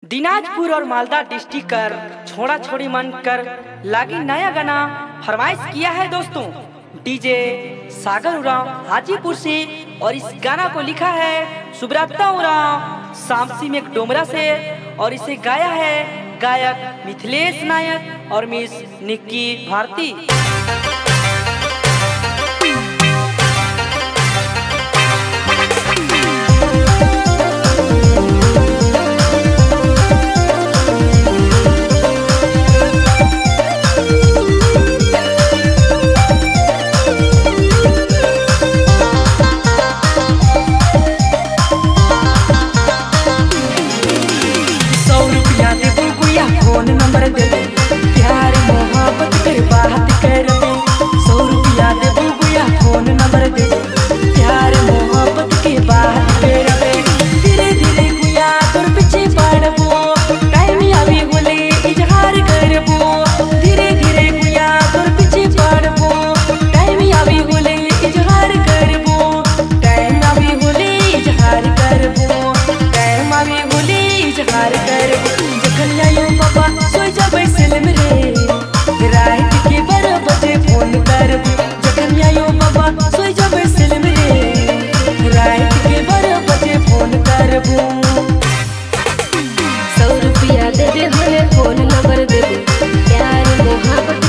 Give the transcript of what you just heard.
दिनाजपुर और मालदा डिस्ट्रिक्ट कर छोड़ा छोड़ी मन कर लागी नया गाना फरमाइश किया है दोस्तों डीजे सागर उरांव हाजीपुर से। और इस गाना को लिखा है सुब्रता उरांव सामसी में डोमरा से और इसे गाया है गायक मिथिलेश नायक और miss Nikki Bharti. Phone number दे दे प्यार मोहब्बत कर बात कर दे 100 रुपया दे बुआ फोन नंबर दे दे प्यार मोहब्बत की बात कर दे। धीरे धीरे गुया तोर पीछे पड़बो टाइम आवी बोले इजहार करबो। धीरे धीरे गुया तोर पीछे पड़बो टाइम आवी बोले इजहार करबो। टाइम आवी बोले इजहार करबो टाइम आवी बोले इजहार करबो। जखन आयो बाबा सोई जाबे सिलम रे रात के 12 बजे फोन करबो। जखन आयो बाबा सोई जाबे सिलम रे रात के 12 बजे फोन करबो। 100 रुपया दे दे हमें फोन नंबर दे दे प्यार मोहब्बत